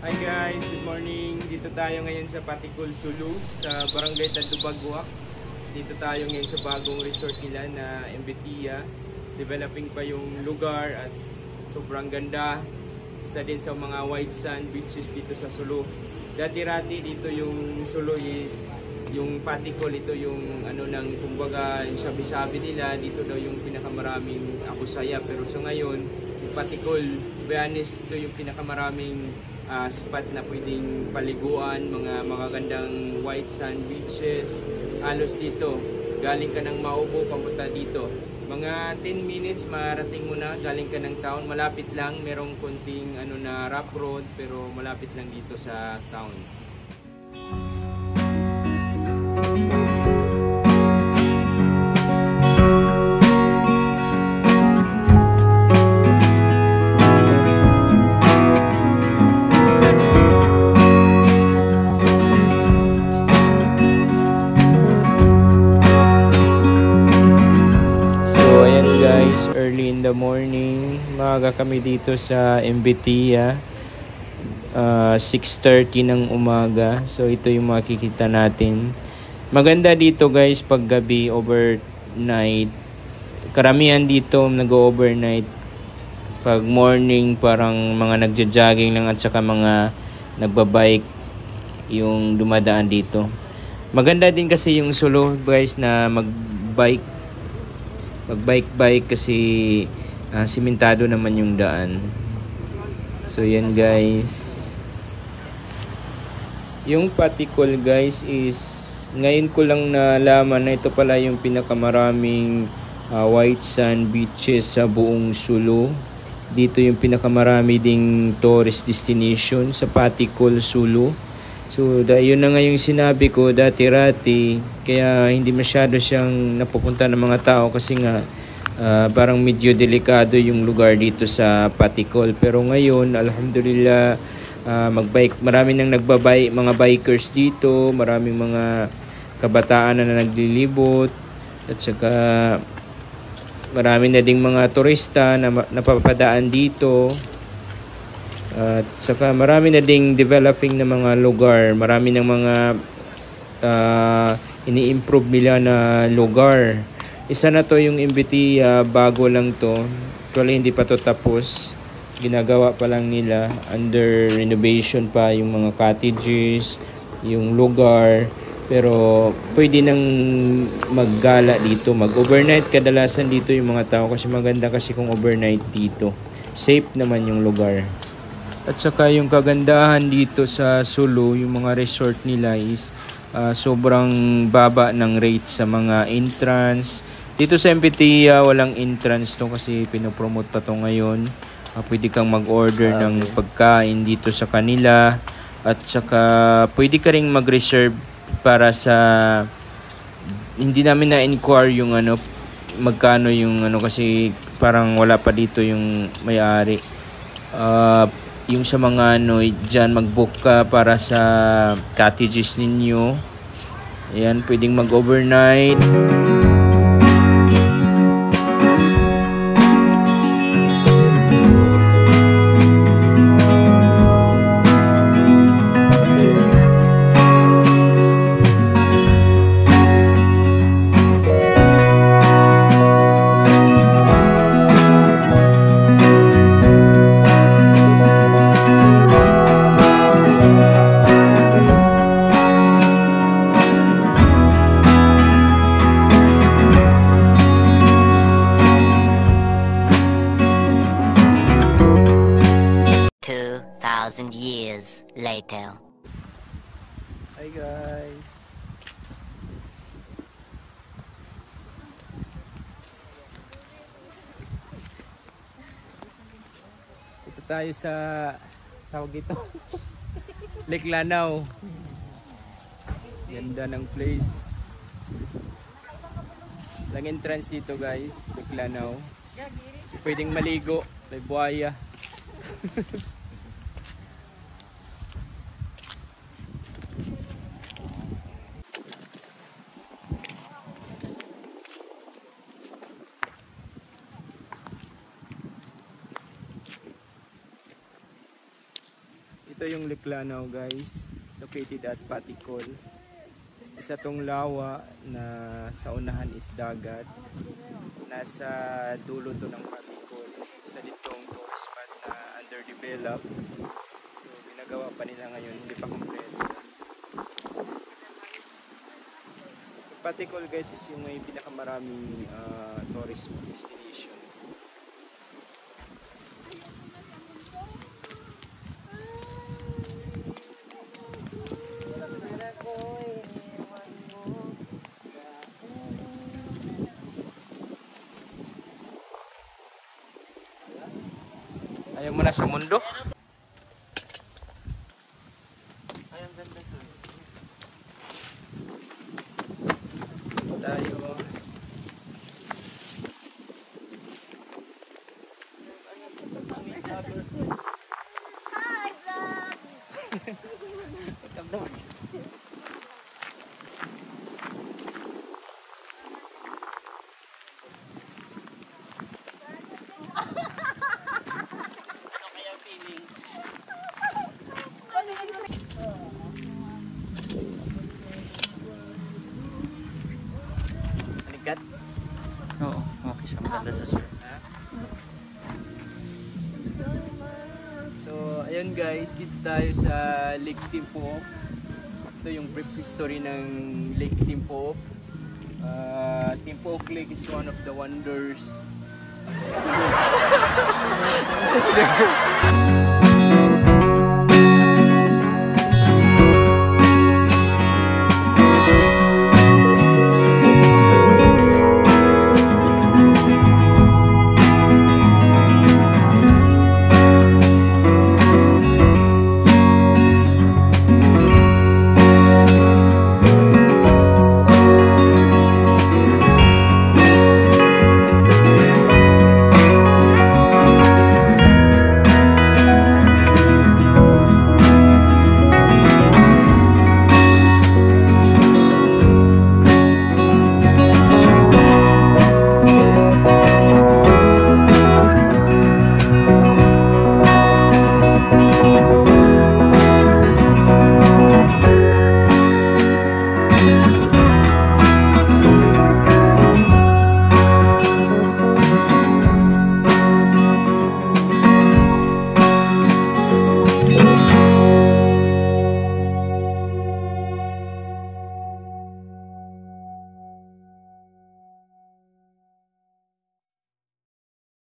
Hi guys, good morning. Dito tayo ngayon sa Patikul, Sulu, sa Barangay Tandubagwak. Dito tayo ngayon sa bagong resort nila na MBTIA. Developing pa yung lugar at sobrang ganda. Isa din sa mga white sand beaches dito sa Sulu. Dati-rati dito yung Sulu is yung Patikul, ito yung ano ng kumbaga yung sabi-sabi nila dito daw yung pinakamaraming Akusaya, pero so ngayon yung Patikul, to be honest, ito yung pinakamaraming spot na pwedeng paliguan, mga magagandang white sand beaches. Halos dito, galing ka ng Maubo, pamunta dito. Mga 10 minutes, marating mo na, galing ka ng town. Malapit lang, merong konting ano na rough road, pero malapit lang dito sa town. Early in the morning, maaga kami dito sa MBTIA, 6:30 ng umaga. So ito yung makikita natin. Maganda dito guys pag gabi, overnight. Karamihan dito nag-overnight. Pag morning parang mga nagja-jogging lang at saka mga nagbabike yung dumadaan dito. Maganda din kasi yung Sulu guys na magbike kasi simentado naman yung daan. So yan guys, yung Patikul guys is ngayon ko lang nalaman na ito pala yung pinakamaraming white sand beaches sa buong Sulu. Dito yung pinakamarami ding tourist destination sa Patikul, Sulu. So yun na nga yung sinabi ko dati-rati, kaya hindi masyado siyang napupunta ng mga tao kasi nga parang medyo delikado yung lugar dito sa Patikul. Pero ngayon, alhamdulillah, marami nang mga bikers dito, maraming mga kabataan na naglilibot, at saka marami na ding mga turista na napapadaan dito. At saka marami na ding developing na mga lugar, marami ng mga ini-improve nila na lugar. Isa na to yung MBTIA, bago lang to. Actually hindi pa to tapos, ginagawa pa lang nila, under renovation pa yung mga cottages, yung lugar. Pero pwede nang maggala dito, mag-overnight kadalasan dito yung mga tao kasi maganda kasi kung overnight dito. Safe naman yung lugar. At saka yung kagandahan dito sa Sulu, yung mga resort nila is sobrang baba ng rate sa mga entrance. Dito sa MBTIA walang entrance to kasi pinopromote pa to ngayon. Pwede kang mag-order ng pagkain dito sa kanila. At saka pwede ka ring mag-reserve para sa, hindi namin na-inquire yung ano, magkano yung ano kasi parang wala pa dito yung may-ari. Yung sa mga ano, dyan mag-book ka para sa cottages ninyo. Ayan, pwedeng mag-overnight. Years later. Hi guys. Ito tayo sa tawag ito Lake Lanao. Ganda ng place. Lang entrance dito guys, Lake Lanao. Pwedeng maligo, may buhaya. Ito yung Liklanaw guys, located at Paticol. Isa tong lawa na sa unahan is dagat. Nasa dulo to ng Paticol. Isa ditong tourist spot na underdeveloped. So ginagawa pa nila ngayon, hindi pa kompleto. Paticol guys is yung may pinakamaraming tourist destination. Ayaw mo na sa mundo? Ayun, ganda sa tayo. Hi, vlog! Alikat? Oo, okay siya. Maganda sa sir. So, ayun guys, dito tayo sa Lake Timpook. Ito yung brief history ng Lake Timpook. Timpook Lake is one of the wonders.